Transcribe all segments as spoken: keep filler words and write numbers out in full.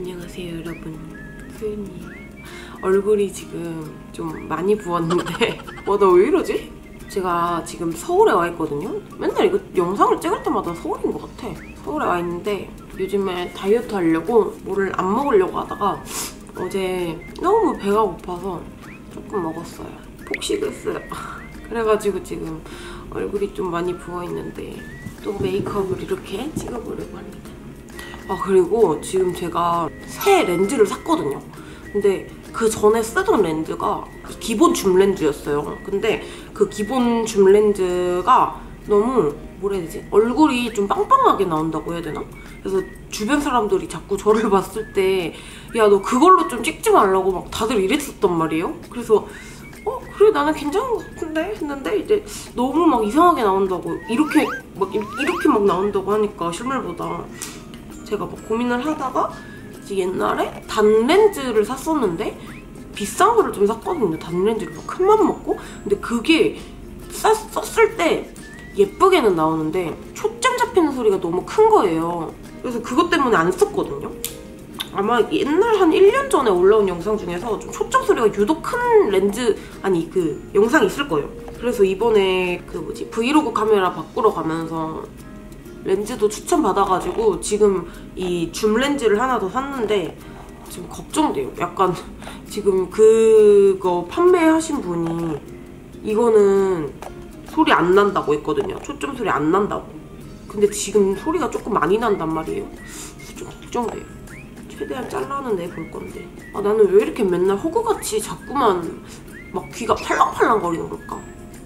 안녕하세요 여러분, 소윤이에요. 얼굴이 지금 좀 많이 부었는데 와, 나 왜 이러지? 제가 지금 서울에 와 있거든요. 맨날 이거 영상을 찍을 때마다 서울인 것 같아. 서울에 와 있는데 요즘에 다이어트 하려고 뭐를 안 먹으려고 하다가 어제 너무 배가 고파서 조금 먹었어요. 폭식을 했어요. 그래가지고 지금 얼굴이 좀 많이 부어있는데 또 메이크업을 이렇게 찍어보려고 합니다. 아, 그리고 지금 제가 새 렌즈를 샀거든요. 근데 그 전에 쓰던 렌즈가 기본 줌 렌즈였어요. 근데 그 기본 줌 렌즈가 너무 뭐라 해야 되지? 얼굴이 좀 빵빵하게 나온다고 해야 되나? 그래서 주변 사람들이 자꾸 저를 봤을 때 야, 너 그걸로 좀 찍지 말라고 막 다들 이랬었단 말이에요. 그래서 어? 그래, 나는 괜찮은 것 같은데? 했는데 이제 너무 막 이상하게 나온다고, 이렇게 막 이렇게 막 나온다고 하니까 실물보다 제가 막 고민을 하다가 이제 옛날에 단 렌즈를 샀었는데 비싼 거를 좀 샀거든요. 단 렌즈를 막 큰맘 먹고. 근데 그게 쌌, 썼을 때 예쁘게는 나오는데 초점 잡히는 소리가 너무 큰 거예요. 그래서 그것 때문에 안 썼거든요. 아마 옛날 한 일 년 전에 올라온 영상 중에서 좀 초점 소리가 유독 큰 렌즈, 아니 그 영상이 있을 거예요. 그래서 이번에 그 뭐지 브이로그 카메라 바꾸러 가면서 렌즈도 추천받아가지고 지금 이 줌 렌즈를 하나 더 샀는데 지금 걱정돼요. 약간 지금 그거 판매하신 분이 이거는 소리 안 난다고 했거든요. 초점 소리 안 난다고. 근데 지금 소리가 조금 많이 난단 말이에요. 좀 걱정돼요. 최대한 잘라는 내 볼 건데. 아, 나는 왜 이렇게 맨날 허구같이 자꾸만 막 귀가 팔랑팔랑 거리는 걸까?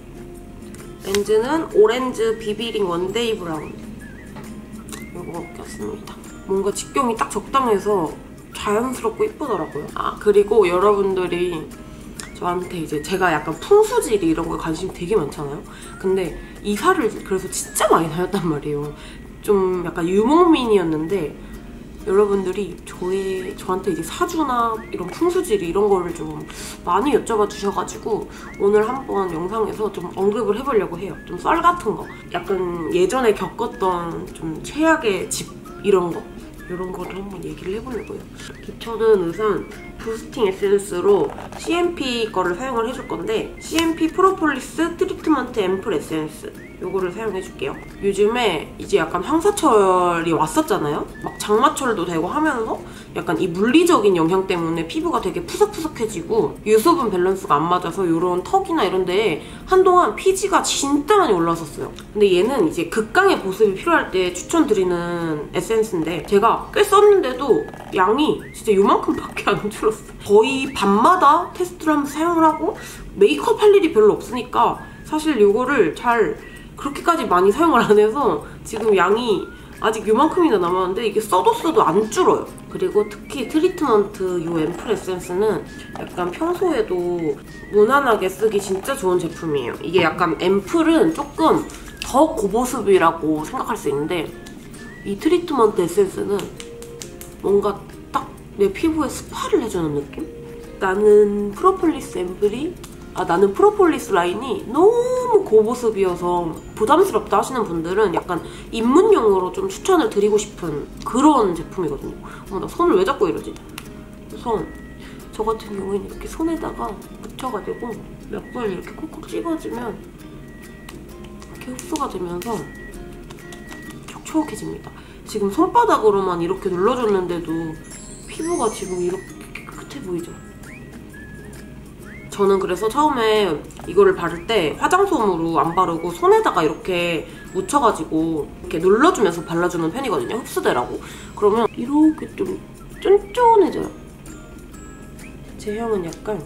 렌즈는 오렌지 비비링 원데이 브라운. 이거 꼈습니다. 뭔가 직경이 딱 적당해서 자연스럽고 이쁘더라고요. 아, 그리고 여러분들이 저한테 이제 제가 약간 풍수지리 이런 거에 관심이 되게 많잖아요. 근데 이사를 그래서 진짜 많이 다녔단 말이에요. 좀 약간 유목민이었는데 여러분들이 저의, 저한테 이제 사주나 이런 풍수지리 이런 거를 좀 많이 여쭤봐 주셔가지고 오늘 한번 영상에서 좀 언급을 해보려고 해요. 좀 썰 같은 거. 약간 예전에 겪었던 좀 최악의 집 이런 거. 이런 거를 한번 얘기를 해보려고요. 기초는 우선 부스팅 에센스로 씨엠피 거를 사용을 해줄 건데 씨엠피 프로폴리스 트리트먼트 앰플 에센스 요거를 사용해줄게요. 요즘에 이제 약간 황사철이 왔었잖아요? 막 장마철도 되고 하면서 약간 이 물리적인 영향 때문에 피부가 되게 푸석푸석해지고 유수분 밸런스가 안 맞아서 이런 턱이나 이런 데에 한동안 피지가 진짜 많이 올라왔었어요. 근데 얘는 이제 극강의 보습이 필요할 때 추천드리는 에센스인데 제가 꽤 썼는데도 양이 진짜 요만큼밖에 안 줄었어요. 거의 밤마다 테스트를 하면서 사용을 하고 메이크업 할 일이 별로 없으니까 사실 이거를 잘 그렇게까지 많이 사용을 안 해서 지금 양이 아직 요만큼이나 남았는데 이게 써도 써도 안 줄어요. 그리고 특히 트리트먼트 이 앰플 에센스는 약간 평소에도 무난하게 쓰기 진짜 좋은 제품이에요. 이게 약간 앰플은 조금 더 고보습이라고 생각할 수 있는데 이 트리트먼트 에센스는 뭔가 딱 내 피부에 스파를 해주는 느낌? 나는 프로폴리스 앰플이 아, 나는 프로폴리스 라인이 너무 고보습이어서 부담스럽다 하시는 분들은 약간 입문용으로 좀 추천을 드리고 싶은 그런 제품이거든요. 어머, 나 손을 왜 자꾸 이러지? 우선 저 같은 경우에는 이렇게 손에다가 묻혀가지고 몇 번 이렇게 콕콕 찍어주면 이렇게 흡수가 되면서 촉촉해집니다. 지금 손바닥으로만 이렇게 눌러줬는데도 피부가 지금 이렇게 깨끗해 보이죠? 저는 그래서 처음에 이거를 바를 때 화장솜으로 안 바르고 손에다가 이렇게 묻혀가지고 이렇게 눌러주면서 발라주는 편이거든요. 흡수되라고. 그러면 이렇게 좀 쫀쫀해져요. 제 향은 약간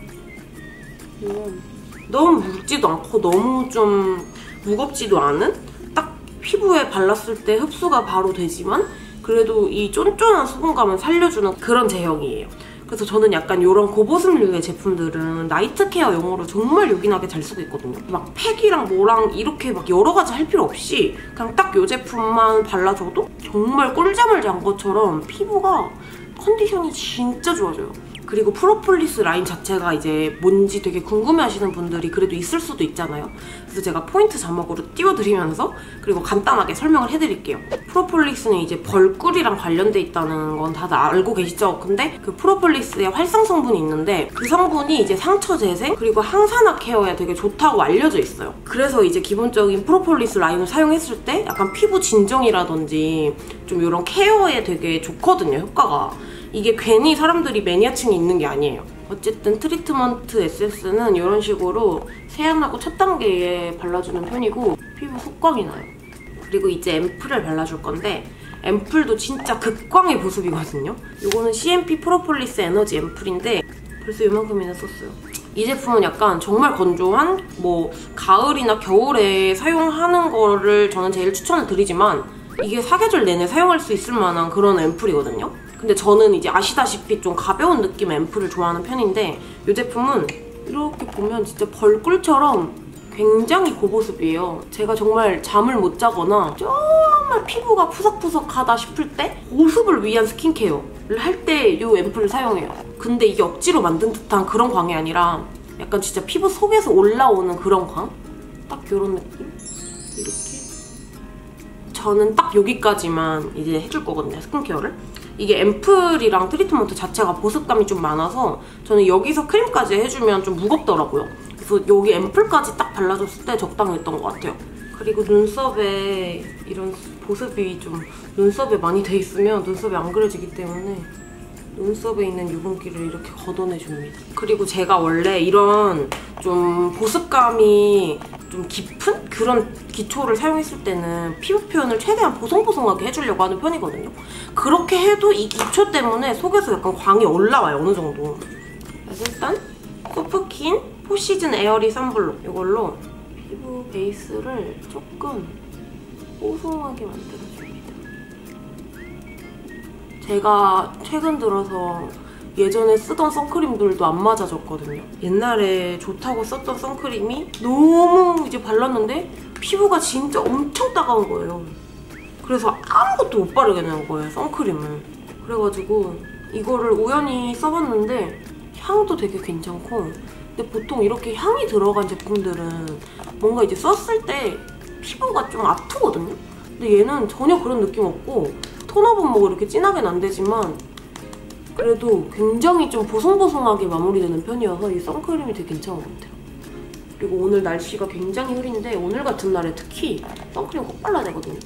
이런 너무 묽지도 않고 너무 좀 무겁지도 않은 딱 피부에 발랐을 때 흡수가 바로 되지만 그래도 이 쫀쫀한 수분감을 살려주는 그런 제형이에요. 그래서 저는 약간 이런 고보습류의 제품들은 나이트 케어용으로 정말 요긴하게 잘 쓰고 있거든요. 막 팩이랑 뭐랑 이렇게 막 여러 가지 할 필요 없이 그냥 딱 이 제품만 발라줘도 정말 꿀잠을 잔 것처럼 피부가 컨디션이 진짜 좋아져요. 그리고 프로폴리스 라인 자체가 이제 뭔지 되게 궁금해하시는 분들이 그래도 있을 수도 있잖아요. 그래서 제가 포인트 자막으로 띄워드리면서 그리고 간단하게 설명을 해드릴게요. 프로폴리스는 이제 벌꿀이랑 관련돼 있다는 건 다들 알고 계시죠? 근데 그 프로폴리스에 활성 성분이 있는데 그 성분이 이제 상처 재생 그리고 항산화 케어에 되게 좋다고 알려져 있어요. 그래서 이제 기본적인 프로폴리스 라인을 사용했을 때 약간 피부 진정이라든지 좀 이런 케어에 되게 좋거든요, 효과가. 이게 괜히 사람들이 매니아층이 있는 게 아니에요. 어쨌든 트리트먼트 에센스는 이런 식으로 세안하고 첫 단계에 발라주는 편이고 피부 속광이 나요. 그리고 이제 앰플을 발라줄 건데 앰플도 진짜 극광의 보습이거든요. 이거는 씨엠피 프로폴리스 에너지 앰플인데 벌써 이만큼이나 썼어요. 이 제품은 약간 정말 건조한 뭐 가을이나 겨울에 사용하는 거를 저는 제일 추천을 드리지만 이게 사계절 내내 사용할 수 있을 만한 그런 앰플이거든요. 근데 저는 이제 아시다시피 좀 가벼운 느낌의 앰플을 좋아하는 편인데 이 제품은 이렇게 보면 진짜 벌꿀처럼 굉장히 고보습이에요. 제가 정말 잠을 못 자거나 정말 피부가 푸석푸석하다 싶을 때 보습을 위한 스킨케어를 할 때 이 앰플을 사용해요. 근데 이게 억지로 만든 듯한 그런 광이 아니라 약간 진짜 피부 속에서 올라오는 그런 광? 딱 이런 느낌? 이렇게. 저는 딱 여기까지만 이제 해줄 거거든요, 스킨케어를. 이게 앰플이랑 트리트먼트 자체가 보습감이 좀 많아서 저는 여기서 크림까지 해주면 좀 무겁더라고요. 그래서 여기 앰플까지 딱 발라줬을 때 적당했던 것 같아요. 그리고 눈썹에 이런 보습이 좀 눈썹에 많이 돼 있으면 눈썹이 안 그려지기 때문에 눈썹에 있는 유분기를 이렇게 걷어내줍니다. 그리고 제가 원래 이런 좀 보습감이 좀 깊은 그런 기초를 사용했을 때는 피부 표현을 최대한 보송보송하게 해주려고 하는 편이거든요. 그렇게 해도 이 기초 때문에 속에서 약간 광이 올라와요, 어느 정도. 그래서 일단 소프킨 포시즌 에어리 선블록 이걸로 피부 베이스를 조금 뽀송하게 만들어줍니다. 제가 최근 들어서 예전에 쓰던 선크림들도 안 맞아졌거든요. 옛날에 좋다고 썼던 선크림이 너무 이제 발랐는데 피부가 진짜 엄청 따가운 거예요. 그래서 아무것도 못 바르겠는 거예요, 선크림을. 그래가지고 이거를 우연히 써봤는데 향도 되게 괜찮고, 근데 보통 이렇게 향이 들어간 제품들은 뭔가 이제 썼을 때 피부가 좀 아프거든요? 근데 얘는 전혀 그런 느낌 없고 톤업은 뭐 이렇게 진하게는 안 되지만 그래도 굉장히 좀 보송보송하게 마무리되는 편이어서 이 선크림이 되게 괜찮은 것 같아요. 그리고 오늘 날씨가 굉장히 흐린데 오늘 같은 날에 특히 선크림 꼭 발라야 되거든요.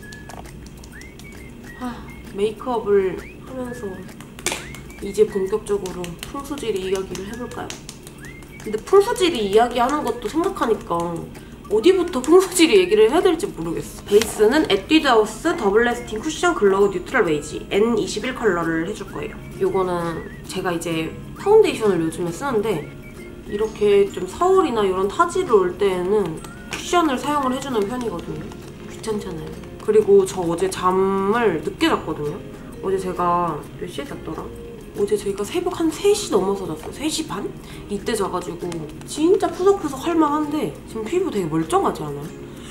하, 메이크업을 하면서 이제 본격적으로 풍수지리 이야기를 해볼까요? 근데 풍수지리 이야기하는 것도 생각하니까 어디부터 풍수지리 얘기를 해야 될지 모르겠어. 베이스는 에뛰드하우스 더블 레스팅 쿠션 글로우 뉴트럴 베이지 엔 이십일 컬러를 해줄 거예요. 이거는 제가 이제 파운데이션을 요즘에 쓰는데 이렇게 좀 서울이나 이런 타지를 올 때에는 쿠션을 사용을 해주는 편이거든요. 귀찮잖아요. 그리고 저 어제 잠을 늦게 잤거든요. 어제 제가 몇 시에 잤더라? 어제 제가 새벽 한 세 시 넘어서 잤어요. 세 시 반? 이때 자가지고 진짜 푸석푸석 할만한데 지금 피부 되게 멀쩡하지 않아요?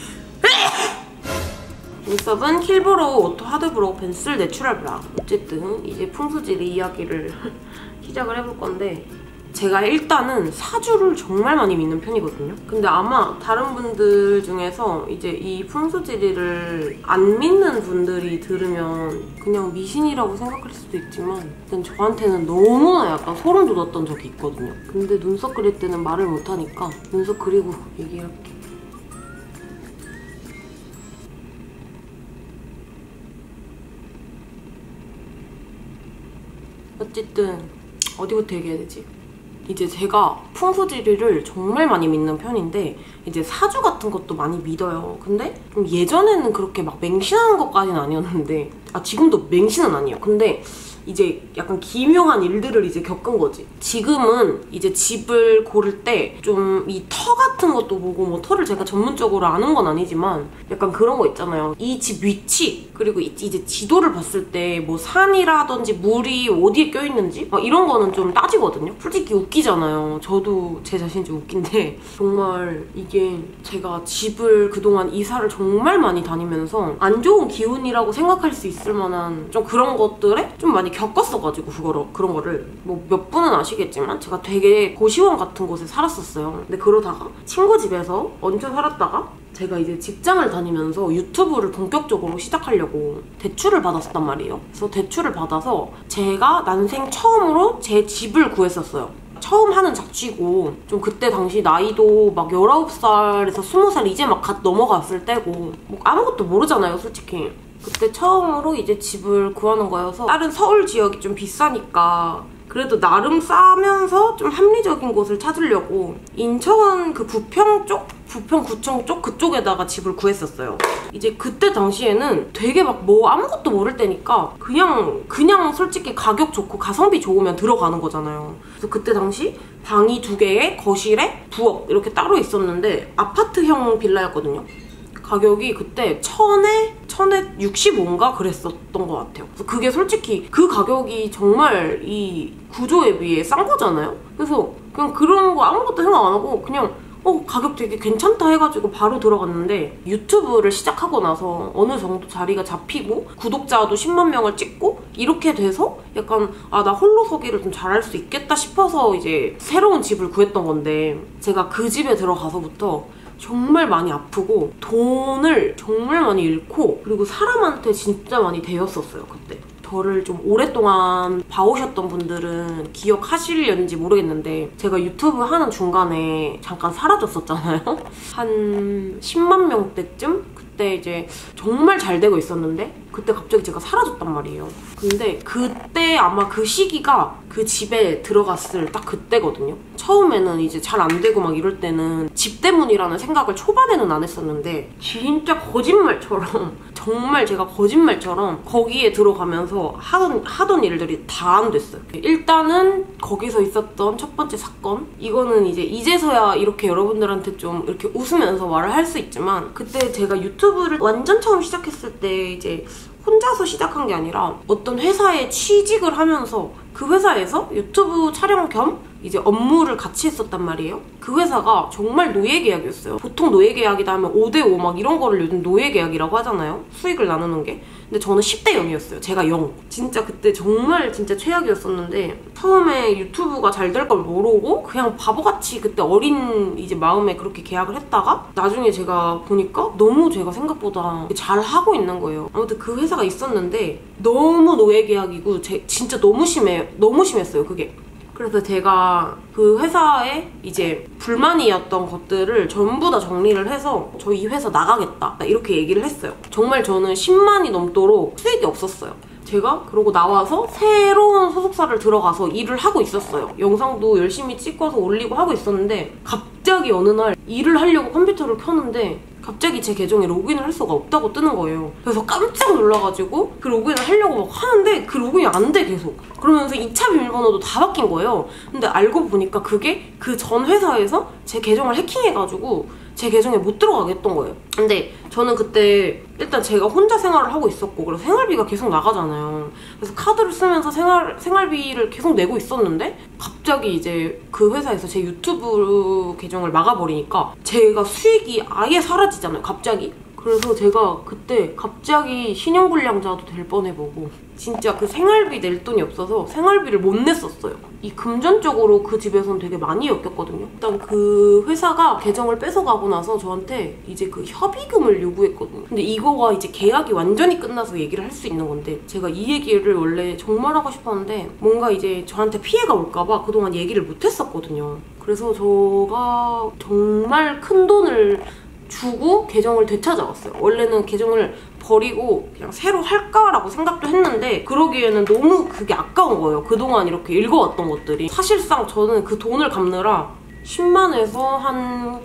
눈썹은 킬브로우 오토 하드브로우 펜슬 내추럴 브라운. 어쨌든 이제 풍수지리 이야기를 시작을 해볼 건데 제가 일단은 사주를 정말 많이 믿는 편이거든요. 근데 아마 다른 분들 중에서 이제 이 풍수지리를 안 믿는 분들이 들으면 그냥 미신이라고 생각할 수도 있지만 일단 저한테는 너무나 약간 소름 돋았던 적이 있거든요. 근데 눈썹 그릴 때는 말을 못하니까 눈썹 그리고 얘기할게. 어쨌든 어디부터 얘기해야 되지? 이제 제가 풍수지리를 정말 많이 믿는 편인데 이제 사주 같은 것도 많이 믿어요. 근데 좀 예전에는 그렇게 막 맹신하는 것까지는 아니었는데 아 지금도 맹신은 아니에요. 근데 이제 약간 기묘한 일들을 이제 겪은 거지. 지금은 이제 집을 고를 때 좀 이 터 같은 것도 보고 뭐 터를 제가 전문적으로 아는 건 아니지만 약간 그런 거 있잖아요. 이 집 위치 그리고 이제 지도를 봤을 때 뭐 산이라든지 물이 어디에 껴있는지 막 이런 거는 좀 따지거든요. 솔직히 웃기잖아요. 저도 제 자신이 좀 웃긴데 정말 이게 제가 집을 그동안 이사를 정말 많이 다니면서 안 좋은 기운이라고 생각할 수 있을 만한 좀 그런 것들에 좀 많이 겪었어가지고 그거를, 그런 거를 뭐 몇 분은 아시겠지만 제가 되게 고시원 같은 곳에 살았었어요. 근데 그러다가 친구 집에서 얹혀 살았다가 제가 이제 직장을 다니면서 유튜브를 본격적으로 시작하려고 대출을 받았었단 말이에요. 그래서 대출을 받아서 제가 난생 처음으로 제 집을 구했었어요. 처음 하는 자취고 좀 그때 당시 나이도 막 열아홉 살에서 스무 살 이제 막 갓 넘어갔을 때고 뭐 아무것도 모르잖아요, 솔직히. 그때 처음으로 이제 집을 구하는 거여서 다른 서울 지역이 좀 비싸니까 그래도 나름 싸면서 좀 합리적인 곳을 찾으려고 인천 그 부평 쪽? 부평구청 쪽 그쪽에다가 집을 구했었어요. 이제 그때 당시에는 되게 막 뭐 아무것도 모를 때니까 그냥 그냥 솔직히 가격 좋고 가성비 좋으면 들어가는 거잖아요. 그래서 그때 당시 방이 두 개에 거실에 부엌 이렇게 따로 있었는데 아파트형 빌라였거든요. 가격이 그때 천에 천에 육십오인가 그랬었던 것 같아요. 그래서 그게 솔직히 그 가격이 정말 이 구조에 비해 싼 거잖아요. 그래서 그냥 그런 거 아무것도 생각 안 하고 그냥 어 가격 되게 괜찮다 해가지고 바로 들어갔는데 유튜브를 시작하고 나서 어느 정도 자리가 잡히고 구독자도 십만 명을 찍고 이렇게 돼서 약간 아 나 홀로 서기를 좀 잘할 수 있겠다 싶어서 이제 새로운 집을 구했던 건데 제가 그 집에 들어가서부터 정말 많이 아프고 돈을 정말 많이 잃고 그리고 사람한테 진짜 많이 대였었어요. 그때 저를 좀 오랫동안 봐오셨던 분들은 기억하시려는지 모르겠는데 제가 유튜브 하는 중간에 잠깐 사라졌었잖아요. 한 십만 명대쯤? 그때 이제 정말 잘 되고 있었는데 그때 갑자기 제가 사라졌단 말이에요. 근데 그때 아마 그 시기가 그 집에 들어갔을 딱 그때거든요. 처음에는 이제 잘 안 되고 막 이럴 때는 집 때문이라는 생각을 초반에는 안 했었는데 진짜 거짓말처럼 정말 제가 거짓말처럼 거기에 들어가면서 하던, 하던 일들이 다 안 됐어요. 일단은 거기서 있었던 첫 번째 사건, 이거는 이제 이제서야 이렇게 여러분들한테 좀 이렇게 웃으면서 말을 할 수 있지만 그때 제가 유튜브를 완전 처음 시작했을 때 이제 혼자서 시작한 게 아니라 어떤 회사에 취직을 하면서 그 회사에서 유튜브 촬영 겸 이제 업무를 같이 했었단 말이에요. 그 회사가 정말 노예계약이었어요. 보통 노예계약이다 하면 오 대 오 막 이런 거를 요즘 노예계약이라고 하잖아요. 수익을 나누는 게. 근데 저는 십 대 영이었어요. 제가 영. 진짜 그때 정말 진짜 최악이었었는데 처음에 유튜브가 잘 될 걸 모르고 그냥 바보같이 그때 어린 이제 마음에 그렇게 계약을 했다가 나중에 제가 보니까 너무 제가 생각보다 잘 하고 있는 거예요. 아무튼 그 회사가 있었는데 너무 노예계약이고 제, 진짜 너무 심해요. 너무 심했어요, 그게. 그래서 제가 그 회사에 이제 불만이었던 것들을 전부 다 정리를 해서 저 이 회사 나가겠다 이렇게 얘기를 했어요. 정말 저는 십만이 넘도록 수익이 없었어요. 제가 그러고 나와서 새로운 소속사를 들어가서 일을 하고 있었어요. 영상도 열심히 찍어서 올리고 하고 있었는데 갑자기 어느 날 일을 하려고 컴퓨터를 켰는데 갑자기 제 계정에 로그인을 할 수가 없다고 뜨는 거예요. 그래서 깜짝 놀라가지고 그 로그인을 하려고 막 하는데 그 로그인이 안 돼, 계속. 그러면서 이 차 비밀번호도 다 바뀐 거예요. 근데 알고 보니까 그게 그 전 회사에서 제 계정을 해킹해가지고 제 계정에 못 들어가게 했던 거예요. 근데 저는 그때 일단 제가 혼자 생활을 하고 있었고 그래서 생활비가 계속 나가잖아요. 그래서 카드를 쓰면서 생활, 생활비를 계속 내고 있었는데 갑자기 이제 그 회사에서 제 유튜브 계정을 막아버리니까 제가 수익이 아예 사라지잖아요, 갑자기. 그래서 제가 그때 갑자기 신용불량자도 될 뻔해보고 진짜 그 생활비 낼 돈이 없어서 생활비를 못 냈었어요. 이 금전적으로 그 집에선 되게 많이 엮였거든요. 일단 그 회사가 계정을 뺏어가고 나서 저한테 이제 그 협의금을 요구했거든요. 근데 이거가 이제 계약이 완전히 끝나서 얘기를 할 수 있는 건데 제가 이 얘기를 원래 정말 하고 싶었는데 뭔가 이제 저한테 피해가 올까봐 그동안 얘기를 못 했었거든요. 그래서 제가 정말 큰 돈을 주고 계정을 되찾아왔어요. 원래는 계정을 버리고 그냥 새로 할까라고 생각도 했는데 그러기에는 너무 그게 아까운 거예요. 그동안 이렇게 읽어왔던 것들이. 사실상 저는 그 돈을 갚느라 십만에서 한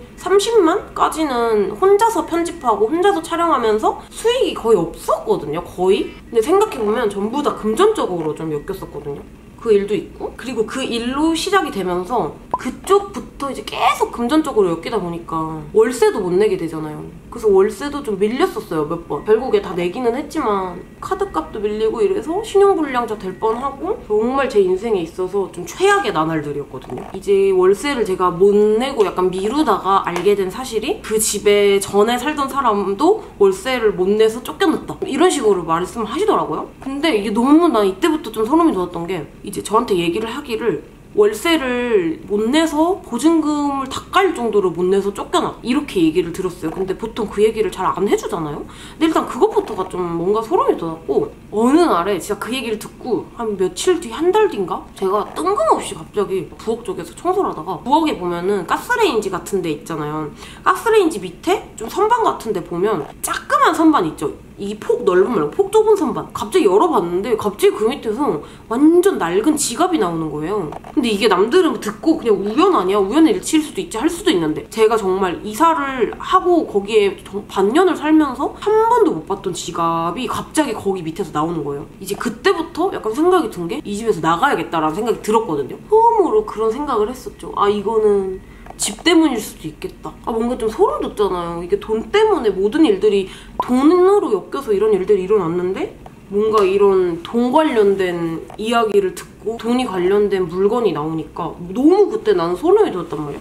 삼십만까지는 혼자서 편집하고 혼자서 촬영하면서 수익이 거의 없었거든요. 거의. 근데 생각해보면 전부 다 금전적으로 좀 엮였었거든요. 그 일도 있고 그리고 그 일로 시작이 되면서 그쪽부터 이제 계속 금전적으로 엮이다 보니까 월세도 못 내게 되잖아요. 그래서 월세도 좀 밀렸었어요, 몇 번. 결국에 다 내기는 했지만 카드값도 밀리고 이래서 신용불량자 될 뻔하고 정말 제 인생에 있어서 좀 최악의 나날들이었거든요. 이제 월세를 제가 못 내고 약간 미루다가 알게 된 사실이 그 집에 전에 살던 사람도 월세를 못 내서 쫓겨났다, 이런 식으로 말씀을 하시더라고요. 근데 이게 너무 난 이때부터 좀 소름이 돋았던 게, 이제 저한테 얘기를 하기를 월세를 못 내서 보증금을 다 깔 정도로 못 내서 쫓겨나, 이렇게 얘기를 들었어요. 근데 보통 그 얘기를 잘 안 해주잖아요. 근데 일단 그것부터가 좀 뭔가 소름이 돋았고, 어느 날에 진짜 그 얘기를 듣고 한 며칠 뒤, 한 달 뒤인가? 제가 뜬금없이 갑자기 부엌 쪽에서 청소를 하다가, 부엌에 보면은 가스레인지 같은 데 있잖아요. 가스레인지 밑에 좀 선반 같은 데 보면 자그만 선반 있죠? 이 폭 넓은 말고 폭 좁은 선반. 갑자기 열어봤는데 갑자기 그 밑에서 완전 낡은 지갑이 나오는 거예요. 근데 이게 남들은 듣고 그냥 우연 아니야? 우연의 일치일 수도 있지 할 수도 있는데, 제가 정말 이사를 하고 거기에 반년을 살면서 한 번도 못 봤던 지갑이 갑자기 거기 밑에서 나오는 거예요. 이제 그때부터 약간 생각이 든 게, 이 집에서 나가야겠다라는 생각이 들었거든요. 처음으로 그런 생각을 했었죠. 아, 이거는 집 때문일 수도 있겠다. 아, 뭔가 좀 소름 돋잖아요. 이게 돈 때문에 모든 일들이 돈으로 엮여서 이런 일들이 일어났는데, 뭔가 이런 돈 관련된 이야기를 듣고 돈이 관련된 물건이 나오니까 너무 그때 나는 소름이 돋았단 말이야.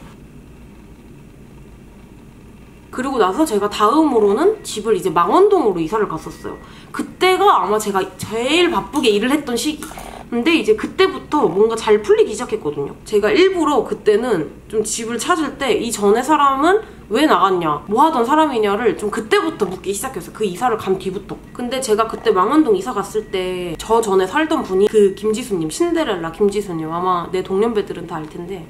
그리고 나서 제가 다음으로는 집을 이제 망원동으로 이사를 갔었어요. 그때가 아마 제가 제일 바쁘게 일을 했던 시기. 근데 이제 그때부터 뭔가 잘 풀리기 시작했거든요. 제가 일부러 그때는 좀 집을 찾을 때 이 전에 사람은 왜 나갔냐, 뭐 하던 사람이냐를 좀 그때부터 묻기 시작했어요. 그 이사를 간 뒤부터. 근데 제가 그때 망원동 이사 갔을 때 저 전에 살던 분이 그 김지수님, 신데렐라 김지수님, 아마 내 동년배들은 다 알 텐데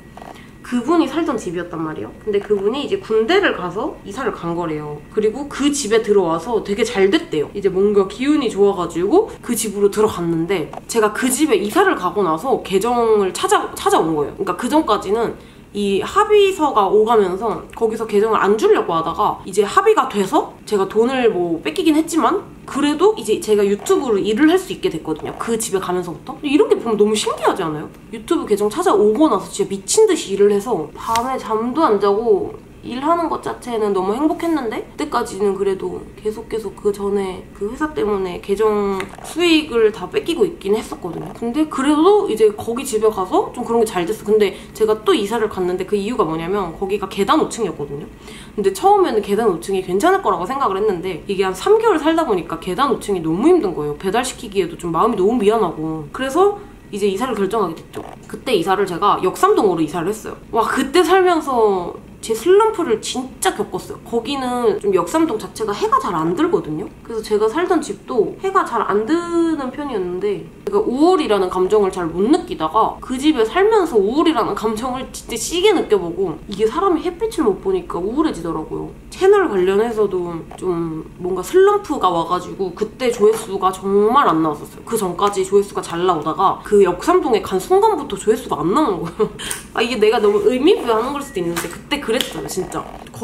그분이 살던 집이었단 말이에요. 근데 그분이 이제 군대를 가서 이사를 간 거래요. 그리고 그 집에 들어와서 되게 잘 됐대요. 이제 뭔가 기운이 좋아가지고 그 집으로 들어갔는데, 제가 그 집에 이사를 가고 나서 계정을 찾아, 찾아온 거예요. 그러니까 그 전까지는 이 합의서가 오가면서 거기서 계정을 안 주려고 하다가 이제 합의가 돼서 제가 돈을 뭐 뺏기긴 했지만 그래도 이제 제가 유튜브로 일을 할 수 있게 됐거든요. 그 집에 가면서부터. 이런 게 보면 너무 신기하지 않아요? 유튜브 계정 찾아오고 나서 진짜 미친 듯이 일을 해서 밤에 잠도 안 자고 일하는 것 자체는 너무 행복했는데, 그때까지는 그래도 계속 계속 그 전에 그 회사 때문에 계정 수익을 다 뺏기고 있긴 했었거든요. 근데 그래도 이제 거기 집에 가서 좀 그런 게 잘 됐어. 근데 제가 또 이사를 갔는데 그 이유가 뭐냐면 거기가 계단 오 층이었거든요. 근데 처음에는 계단 오 층이 괜찮을 거라고 생각을 했는데 이게 한 삼 개월 살다 보니까 계단 오 층이 너무 힘든 거예요. 배달시키기에도 좀 마음이 너무 미안하고. 그래서 이제 이사를 결정하게 됐죠. 그때 이사를 제가 역삼동으로 이사를 했어요. 와, 그때 살면서 제 슬럼프를 진짜 겪었어요. 거기는 좀 역삼동 자체가 해가 잘 안 들거든요. 그래서 제가 살던 집도 해가 잘 안 드는 편이었는데 제가 우울이라는 감정을 잘 못 느끼다가 그 집에 살면서 우울이라는 감정을 진짜 시게 느껴보고, 이게 사람이 햇빛을 못 보니까 우울해지더라고요. 채널 관련해서도 좀 뭔가 슬럼프가 와가지고 그때 조회수가 정말 안 나왔었어요. 그 전까지 조회수가 잘 나오다가 그 역삼동에 간 순간부터 조회수가 안 나오는 거예요. 아, 이게 내가 너무 의미부여하는 걸 수도 있는데 그때 그랬어요, 진짜.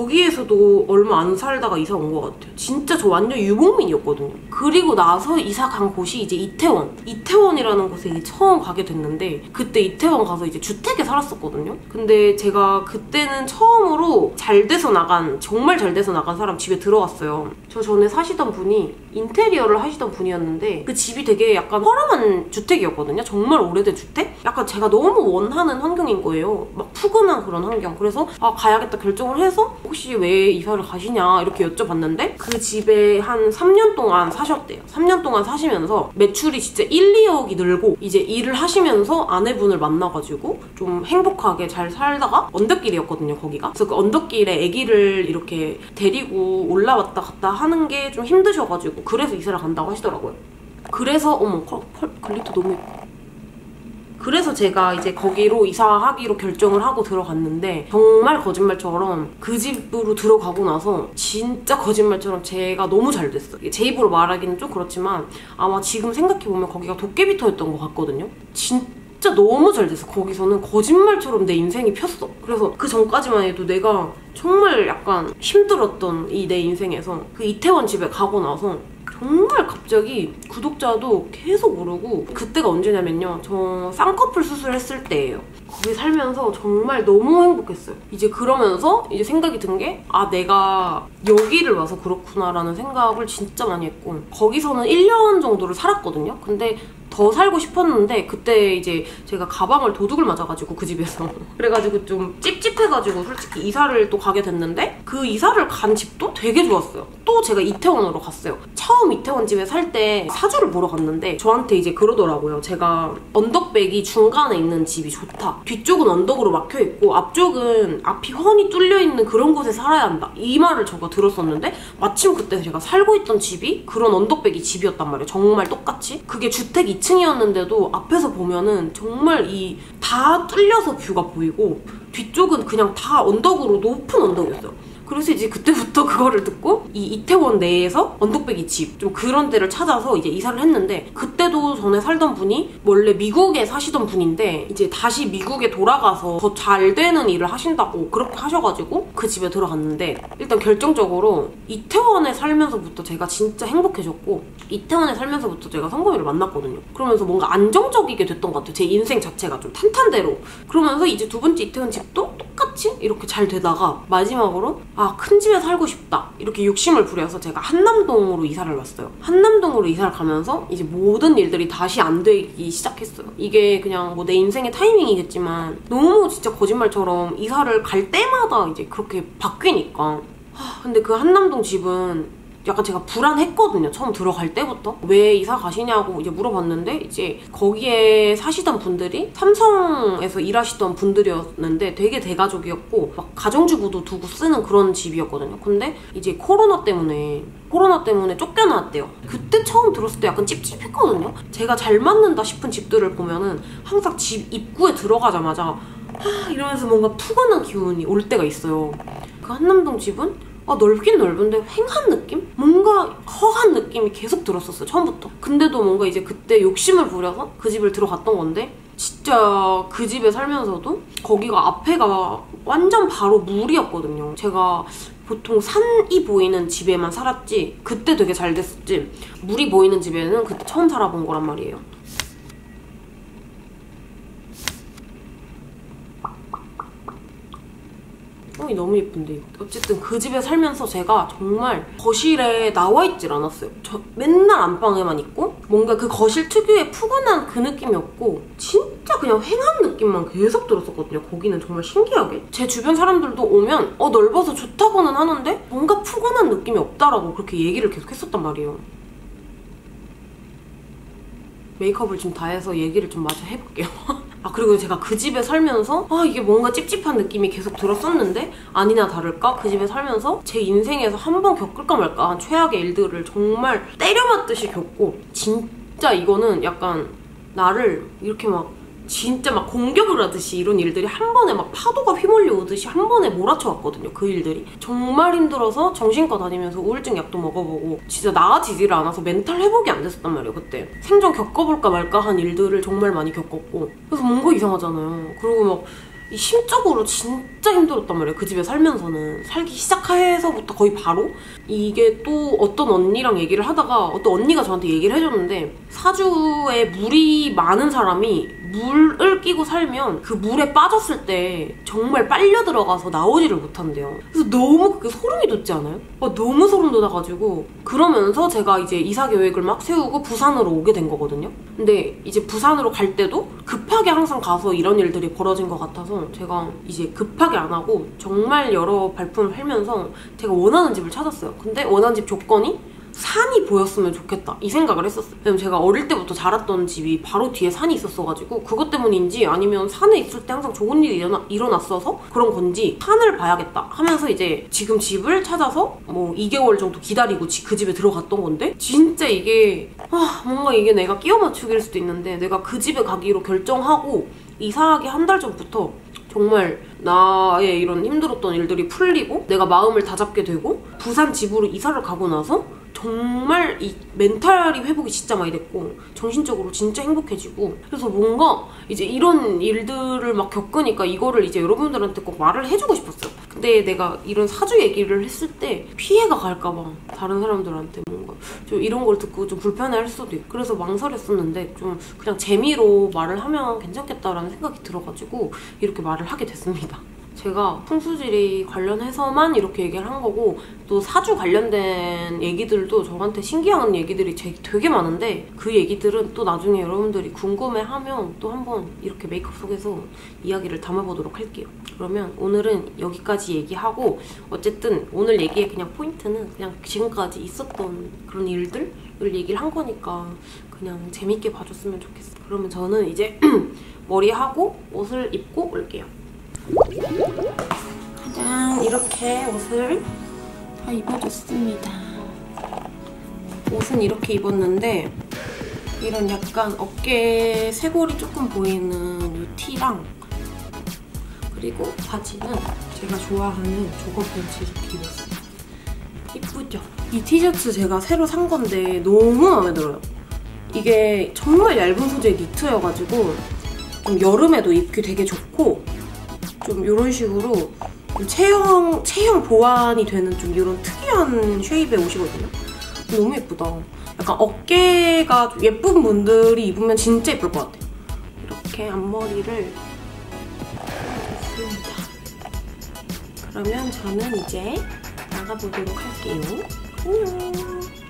거기에서도 얼마 안 살다가 이사 온 것 같아요. 진짜 저 완전 유목민이었거든요. 그리고 나서 이사 간 곳이 이제 이태원. 이태원이라는 곳에 이제 처음 가게 됐는데, 그때 이태원 가서 이제 주택에 살았었거든요. 근데 제가 그때는 처음으로 잘 돼서 나간, 정말 잘 돼서 나간 사람 집에 들어갔어요. 저 전에 사시던 분이 인테리어를 하시던 분이었는데 그 집이 되게 약간 허름한 주택이었거든요. 정말 오래된 주택? 약간 제가 너무 원하는 환경인 거예요. 막 푸근한 그런 환경. 그래서 아, 가야겠다 결정을 해서 혹시 왜 이사를 가시냐 이렇게 여쭤봤는데 그 집에 한 삼 년 동안 사셨대요. 삼 년 동안 사시면서 매출이 진짜 일, 이억이 늘고 이제 일을 하시면서 아내분을 만나가지고 좀 행복하게 잘 살다가 언덕길이었거든요, 거기가. 그래서 그 언덕길에 아기를 이렇게 데리고 올라왔다 갔다 하는 게 좀 힘드셔가지고 그래서 이사를 간다고 하시더라고요. 그래서 어머, 펄, 글리터 너무 예뻐. 그래서 제가 이제 거기로 이사하기로 결정을 하고 들어갔는데 정말 거짓말처럼 그 집으로 들어가고 나서 진짜 거짓말처럼 제가 너무 잘 됐어요. 제 입으로 말하기는 좀 그렇지만 아마 지금 생각해보면 거기가 도깨비터였던 것 같거든요. 진짜 너무 잘 됐어. 거기서는 거짓말처럼 내 인생이 폈어. 그래서 그 전까지만 해도 내가 정말 약간 힘들었던 이 내 인생에서 그 이태원 집에 가고 나서 정말 갑자기 구독자도 계속 오르고 그때가 언제냐면요. 저 쌍꺼풀 수술했을 때예요. 거기 살면서 정말 너무 행복했어요. 이제 그러면서 이제 생각이 든 게 아 내가 여기를 와서 그렇구나라는 생각을 진짜 많이 했고 거기서는 일 년 정도를 살았거든요. 근데 더 살고 싶었는데 그때 이제 제가 가방을 도둑을 맞아가지고 그 집에서 그래가지고 좀 찝찝해가지고 솔직히 이사를 또 가게 됐는데 그 이사를 간 집도 되게 좋았어요. 또 제가 이태원으로 갔어요. 처음 이태원 집에 살 때 사주를 보러 갔는데 저한테 이제 그러더라고요. 제가 언덕백이 중간에 있는 집이 좋다. 뒤쪽은 언덕으로 막혀있고 앞쪽은 앞이 훤히 뚫려있는 그런 곳에 살아야 한다. 이 말을 제가 들었었는데 마침 그때 제가 살고 있던 집이 그런 언덕백이 집이었단 말이에요. 정말 똑같이. 그게 주택 이 층이었는데도 앞에서 보면은 정말 이 다 뚫려서 뷰가 보이고 뒤쪽은 그냥 다 언덕으로 높은 언덕이었어요. 그래서 이제 그때부터 그거를 듣고 이 이태원 내에서 언덕배기 집 좀 그런 데를 찾아서 이제 이사를 했는데 그때도 전에 살던 분이 원래 미국에 사시던 분인데 이제 다시 미국에 돌아가서 더 잘 되는 일을 하신다고 그렇게 하셔가지고 그 집에 들어갔는데 일단 결정적으로 이태원에 살면서부터 제가 진짜 행복해졌고 이태원에 살면서부터 제가 성범이를 만났거든요. 그러면서 뭔가 안정적이게 됐던 것 같아요. 제 인생 자체가 좀 탄탄대로. 그러면서 이제 두 번째 이태원 집도 똑같이 이렇게 잘 되다가 마지막으로 아, 큰 집에 살고 싶다. 이렇게 욕심을 부려서 제가 한남동으로 이사를 왔어요. 한남동으로 이사를 가면서 이제 모든 일들이 다시 안 되기 시작했어요. 이게 그냥 뭐 내 인생의 타이밍이겠지만 너무 진짜 거짓말처럼 이사를 갈 때마다 이제 그렇게 바뀌니까. 하, 근데 그 한남동 집은 약간 제가 불안했거든요. 처음 들어갈 때부터. 왜 이사 가시냐고 이제 물어봤는데 이제 거기에 사시던 분들이 삼성에서 일하시던 분들이었는데 되게 대가족이었고 막 가정주부도 두고 쓰는 그런 집이었거든요. 근데 이제 코로나 때문에 코로나 때문에 쫓겨나왔대요. 그때 처음 들었을 때 약간 찝찝했거든요. 제가 잘 맞는다 싶은 집들을 보면은 항상 집 입구에 들어가자마자 하, 이러면서 뭔가 푸근한 기운이 올 때가 있어요. 그 한남동 집은 아, 넓긴 넓은데 휑한 느낌? 뭔가 허한 느낌이 계속 들었었어요, 처음부터. 근데도 뭔가 이제 그때 욕심을 부려서 그 집을 들어갔던 건데 진짜 그 집에 살면서도 거기가 앞에가 완전 바로 물이었거든요. 제가 보통 산이 보이는 집에만 살았지 그때 되게 잘 됐었지 물이 보이는 집에는 그때 처음 살아본 거란 말이에요. 어, 너무 예쁜데 이거. 어쨌든 그 집에 살면서 제가 정말 거실에 나와 있질 않았어요. 저 맨날 안방에만 있고 뭔가 그 거실 특유의 푸근한 그 느낌이 없고 진짜 그냥 휑한 느낌만 계속 들었었거든요. 거기는 정말 신기하게. 제 주변 사람들도 오면 어 넓어서 좋다고는 하는데 뭔가 푸근한 느낌이 없다라고 그렇게 얘기를 계속 했었단 말이에요. 메이크업을 좀 다 해서 얘기를 좀 마저 해볼게요. 아 그리고 제가 그 집에 살면서 아 이게 뭔가 찝찝한 느낌이 계속 들었었는데 아니나 다를까 그 집에 살면서 제 인생에서 한 번 겪을까 말까 한 최악의 일들을 정말 때려맞듯이 겪고 진짜 이거는 약간 나를 이렇게 막 진짜 막 공격을 하듯이 이런 일들이 한 번에 막 파도가 휘몰려 오듯이 한 번에 몰아쳐 왔거든요. 그 일들이. 정말 힘들어서 정신과 다니면서 우울증 약도 먹어보고 진짜 나아지지를 않아서 멘탈 회복이 안 됐었단 말이에요. 그때. 생전 겪어볼까 말까 한 일들을 정말 많이 겪었고 그래서 뭔가 이상하잖아요. 그리고 막 이 심적으로 진짜 힘들었단 말이에요. 그 집에 살면서는. 살기 시작해서부터 거의 바로 이게 또 어떤 언니랑 얘기를 하다가 어떤 언니가 저한테 얘기를 해줬는데 사주에 물이 많은 사람이 물을 끼고 살면 그 물에 빠졌을 때 정말 빨려 들어가서 나오지를 못한대요. 그래서 너무 그게 소름이 돋지 않아요? 아, 너무 소름 돋아가지고 그러면서 제가 이제 이사 계획을 막 세우고 부산으로 오게 된 거거든요. 근데 이제 부산으로 갈 때도 급하게 항상 가서 이런 일들이 벌어진 것 같아서 제가 이제 급하게 안 하고 정말 여러 발품을 팔면서 제가 원하는 집을 찾았어요. 근데 원하는 집 조건이 산이 보였으면 좋겠다 이 생각을 했었어요. 왜냐면 제가 어릴 때부터 자랐던 집이 바로 뒤에 산이 있었어가지고 그것 때문인지 아니면 산에 있을 때 항상 좋은 일이 일어나, 일어났어서 그런 건지 산을 봐야겠다 하면서 이제 지금 집을 찾아서 뭐 이 개월 정도 기다리고 그 집에 들어갔던 건데 진짜 이게 아 뭔가 이게 내가 끼워 맞추기일 수도 있는데 내가 그 집에 가기로 결정하고 이사하기 한 달 전부터 정말 나의 이런 힘들었던 일들이 풀리고 내가 마음을 다잡게 되고 부산 집으로 이사를 가고 나서 정말 이 멘탈이 회복이 진짜 많이 됐고 정신적으로 진짜 행복해지고 그래서 뭔가 이제 이런 일들을 막 겪으니까 이거를 이제 여러분들한테 꼭 말을 해주고 싶었어요. 근데 내가 이런 사주 얘기를 했을 때 피해가 갈까봐 다른 사람들한테 뭔가 좀 이런 걸 듣고 좀 불편해할 수도 있고 그래서 망설였었는데 좀 그냥 재미로 말을 하면 괜찮겠다라는 생각이 들어가지고 이렇게 말을 하게 됐습니다. 제가 풍수지리 관련해서만 이렇게 얘기를 한 거고 또 사주 관련된 얘기들도 저한테 신기한 얘기들이 되게 많은데 그 얘기들은 또 나중에 여러분들이 궁금해하면 또 한번 이렇게 메이크업 속에서 이야기를 담아보도록 할게요. 그러면 오늘은 여기까지 얘기하고 어쨌든 오늘 얘기의 그냥 포인트는 그냥 지금까지 있었던 그런 일들을 얘기를 한 거니까 그냥 재밌게 봐줬으면 좋겠어요. 그러면 저는 이제 머리하고 옷을 입고 올게요. 짜잔, 이렇게 옷을 다 입어줬습니다. 옷은 이렇게 입었는데 이런 약간 어깨 쇄골이 조금 보이는 이 티랑 그리고 바지는 제가 좋아하는 조거 팬츠 이렇게 입었어요. 이쁘죠? 이 티셔츠 제가 새로 산 건데 너무 마음에 들어요. 이게 정말 얇은 소재의 니트여가지고 좀 여름에도 입기 되게 좋고 좀 이런 식으로 좀 체형, 체형 보완이 되는 좀 이런 특이한 쉐입의 옷이거든요. 너무 예쁘다. 약간 어깨가 좀 예쁜 분들이 입으면 진짜 예쁠 것 같아요. 이렇게 앞머리를 했습니다. 그러면 저는 이제 나가보도록 할게요. 안녕.